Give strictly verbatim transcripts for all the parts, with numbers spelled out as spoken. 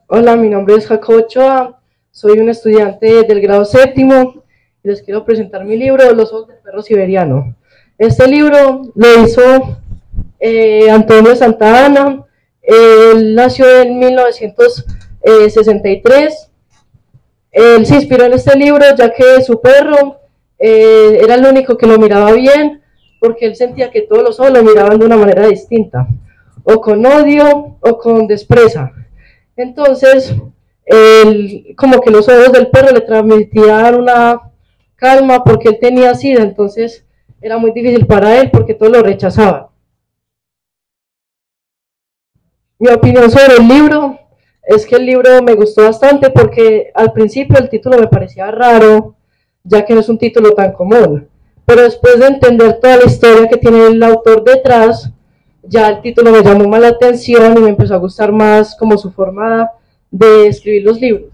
Hola, mi nombre es Jacobo Ochoa, soy un estudiante del grado séptimo y les quiero presentar mi libro, Los ojos del perro siberiano. Este libro lo hizo eh, Antonio Santa Anna. Él nació en mil novecientos sesenta y tres. Él se inspiró en este libro ya que su perro eh, era el único que lo miraba bien, porque él sentía que todos los ojos lo miraban de una manera distinta, o con odio o con desprecio. Entonces, él, como que los ojos del perro le transmitían una calma porque él tenía sida, entonces era muy difícil para él porque todos lo rechazaban. Mi opinión sobre el libro es que el libro me gustó bastante porque al principio el título me parecía raro, ya que no es un título tan común, pero después de entender toda la historia que tiene el autor detrás, ya el título me llamó más la atención y me empezó a gustar más como su forma de escribir los libros.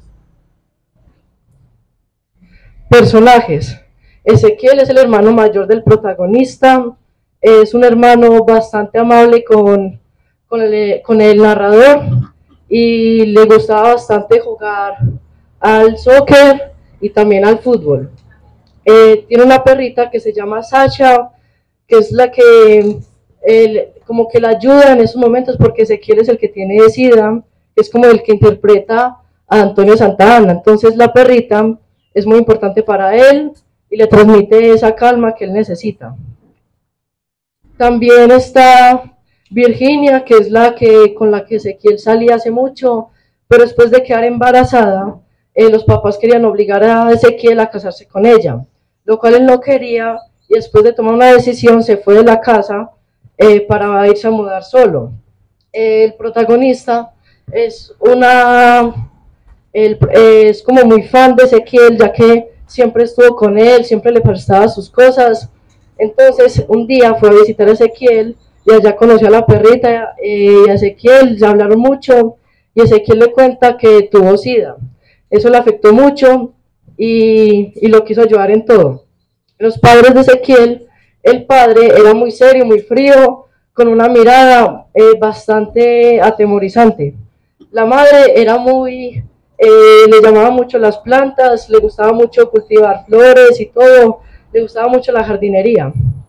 Personajes. Ezequiel es el hermano mayor del protagonista, es un hermano bastante amable con, con, el, con el narrador y le gustaba bastante jugar al soccer y también al fútbol. Eh, tiene una perrita que se llama Sasha, que es la que él, como que la ayuda en esos momentos porque Ezequiel es el que tiene sida, es como el que interpreta a Antonio Santa Anna. Entonces la perrita es muy importante para él y le transmite esa calma que él necesita. También está Virginia, que es la que con la que Ezequiel salía hace mucho, pero después de quedar embarazada, eh, los papás querían obligar a Ezequiel a casarse con ella, lo cual él no quería, y después de tomar una decisión se fue de la casa eh, para irse a mudar solo. Eh, el protagonista es una él es como muy fan de Ezequiel, ya que siempre estuvo con él, siempre le prestaba sus cosas. Entonces un día fue a visitar a Ezequiel y allá conoció a la perrita eh, y a Ezequiel, ya hablaron mucho y Ezequiel le cuenta que tuvo sida. Eso le afectó mucho y, y lo quiso ayudar en todo. Los padres de Ezequiel, el padre era muy serio, muy frío, con una mirada eh, bastante atemorizante. La madre era muy Eh, le llamaba mucho las plantas, le gustaba mucho cultivar flores y todo, le gustaba mucho la jardinería.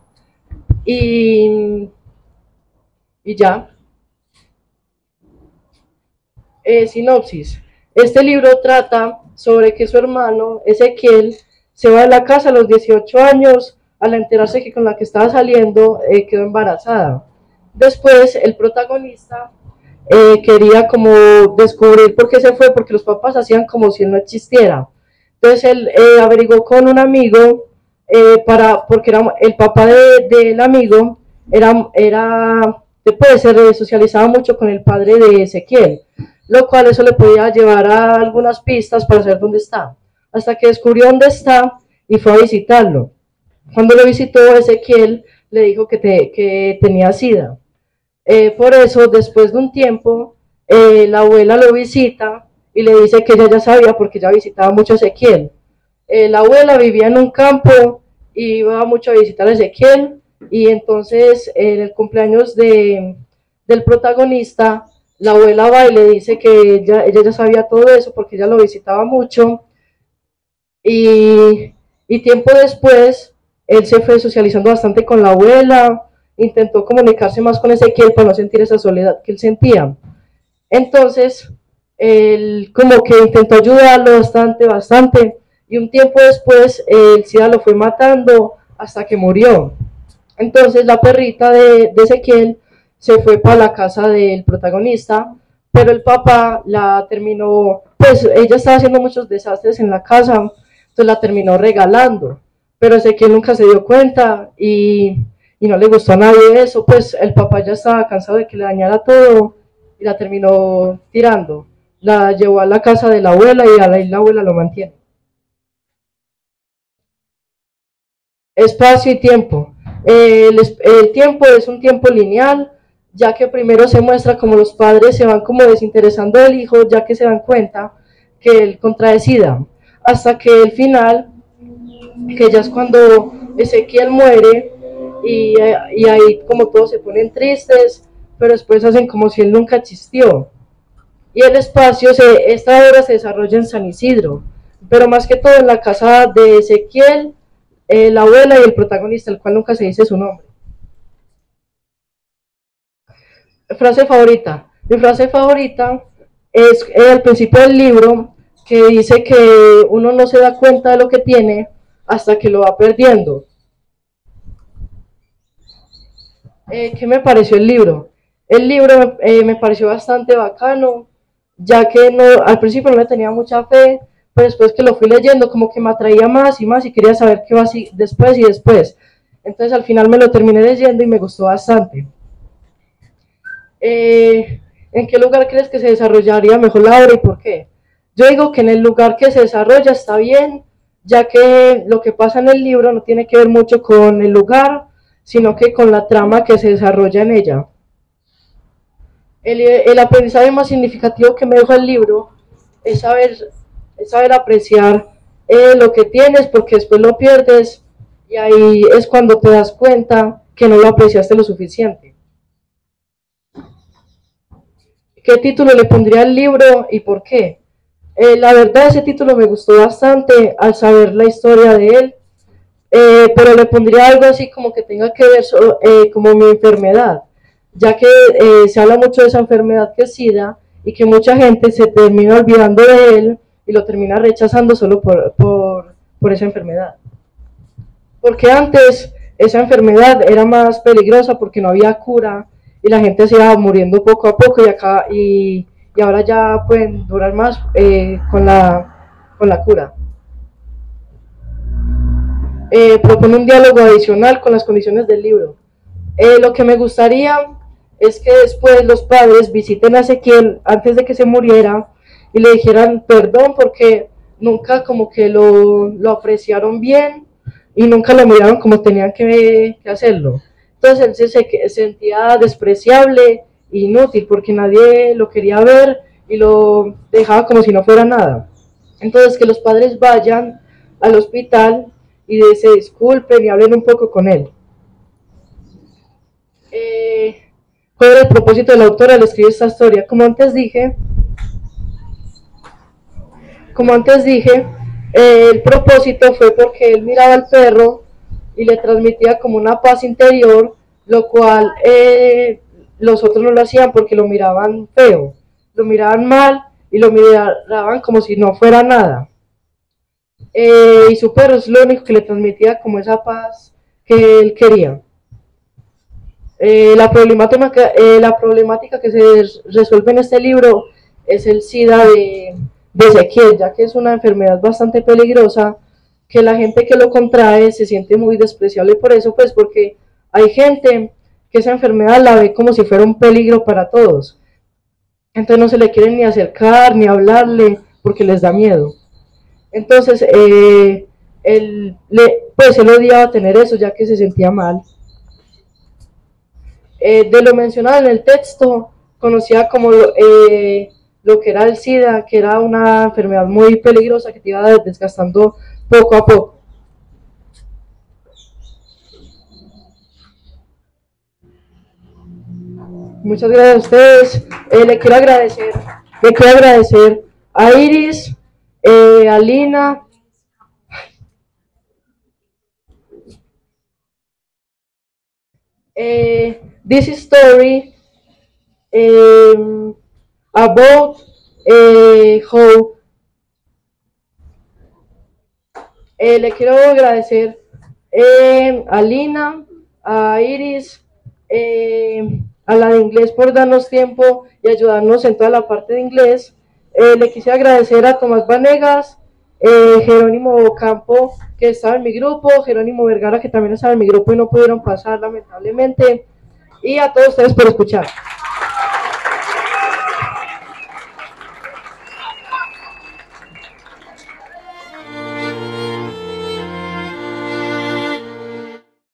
Y, y ya. Eh, sinopsis. Este libro trata sobre que su hermano Ezequiel se va de la casa a los dieciocho años al enterarse que con la que estaba saliendo eh, quedó embarazada. Después el protagonista Eh, quería como descubrir por qué se fue, porque los papás hacían como si él no existiera. Entonces él eh, averiguó con un amigo, eh, para, porque era, el papá del de, de amigo era, era después se socializaba mucho con el padre de Ezequiel, lo cual eso le podía llevar a algunas pistas para saber dónde está, hasta que descubrió dónde está y fue a visitarlo. Cuando lo visitó, Ezequiel le dijo que, te, que tenía sida. Eh, por eso, después de un tiempo, eh, la abuela lo visita y le dice que ella ya sabía porque ya visitaba mucho a Ezequiel. Eh, la abuela vivía en un campo y iba mucho a visitar a Ezequiel y entonces en el cumpleaños de, del protagonista, la abuela va y le dice que ella, ella ya sabía todo eso porque ella lo visitaba mucho y, y tiempo después él se fue socializando bastante con la abuela, intentó comunicarse más con Ezequiel para no sentir esa soledad que él sentía. Entonces, él como que intentó ayudarlo bastante, bastante, y un tiempo después el SIDA lo fue matando hasta que murió. Entonces la perrita de, de Ezequiel se fue para la casa del protagonista, pero el papá la terminó, pues ella estaba haciendo muchos desastres en la casa, entonces la terminó regalando, pero Ezequiel nunca se dio cuenta y y no le gustó a nadie eso, pues el papá ya estaba cansado de que le dañara todo y la terminó tirando. La llevó a la casa de la abuela y a la, la abuela lo mantiene. Espacio y tiempo. El, el tiempo es un tiempo lineal, ya que primero se muestra como los padres se van como desinteresando del hijo, ya que se dan cuenta que él contrae SIDA, hasta que el final, que ya es cuando Ezequiel muere, Y, y ahí como todos se ponen tristes, pero después hacen como si él nunca existió. y el espacio, se, esta obra se desarrolla en San Isidro, pero más que todo en la casa de Ezequiel, eh, la abuela y el protagonista, el cual nunca se dice su nombre. Frase favorita. Mi frase favorita es eh, al principio del libro, que dice que uno no se da cuenta de lo que tiene hasta que lo va perdiendo. Eh, ¿Qué me pareció el libro? El libro eh, me pareció bastante bacano, ya que no, al principio no le tenía mucha fe, pero después que lo fui leyendo como que me atraía más y más y quería saber qué va así después y después. Entonces al final me lo terminé leyendo y me gustó bastante. Eh, ¿En qué lugar crees que se desarrollaría mejor la obra y por qué? Yo digo que en el lugar que se desarrolla está bien, ya que lo que pasa en el libro no tiene que ver mucho con el lugar, sino que con la trama que se desarrolla en ella. El, el aprendizaje más significativo que me dejó el libro es saber, es saber apreciar eh, lo que tienes, porque después lo pierdes y ahí es cuando te das cuenta que no lo apreciaste lo suficiente. ¿Qué título le pondría al libro y por qué? Eh, la verdad, ese título me gustó bastante al saber la historia de él, eh, pero le pondría algo así como que tenga que ver so, eh, como mi enfermedad, ya que eh, se habla mucho de esa enfermedad que es SIDA y que mucha gente se termina olvidando de él y lo termina rechazando solo por, por, por esa enfermedad. Porque antes esa enfermedad era más peligrosa porque no había cura y la gente se iba muriendo poco a poco y, acá, y, y ahora ya pueden durar más eh, con, la, con la cura. Eh, propone un diálogo adicional con las condiciones del libro. Eh, lo que me gustaría es que después los padres visiten a Ezequiel antes de que se muriera y le dijeran perdón porque nunca como que lo, lo apreciaron bien y nunca lo miraron como tenían que, que hacerlo. Entonces él se, se sentía despreciable e inútil porque nadie lo quería ver y lo dejaba como si no fuera nada. Entonces que los padres vayan al hospital y de, se disculpen y hablen un poco con él. Eh, ¿Cuál era el propósito de la autora al escribir esta historia? Como antes dije, como antes dije, eh, el propósito fue porque él miraba al perro y le transmitía como una paz interior, lo cual eh, los otros no lo hacían porque lo miraban feo, lo miraban mal y lo miraban como si no fuera nada. Eh, y su perro es lo único que le transmitía como esa paz que él quería. Eh, la, problemática, eh, la problemática que se resuelve en este libro es el SIDA de, de Ezequiel, ya que es una enfermedad bastante peligrosa, que la gente que lo contrae se siente muy despreciable por eso, pues porque hay gente que esa enfermedad la ve como si fuera un peligro para todos, entonces no se le quieren ni acercar ni hablarle porque les da miedo. Entonces eh, él, le, pues él odiaba tener eso ya que se sentía mal. Eh, de lo mencionado en el texto, conocía como eh, lo que era el SIDA, que era una enfermedad muy peligrosa que te iba desgastando poco a poco. Muchas gracias a ustedes. Eh, le quiero agradecer, le quiero agradecer a Iris, eh, a Lina. Eh, this story um, about eh, how eh, le quiero agradecer eh, a Lina, a Iris, eh, a la de inglés por darnos tiempo y ayudarnos en toda la parte de inglés. Eh, le quisiera agradecer a Tomás Vanegas, eh, Jerónimo Campo, que estaba en mi grupo, Jerónimo Vergara, que también estaba en mi grupo y no pudieron pasar lamentablemente, y a todos ustedes por escuchar.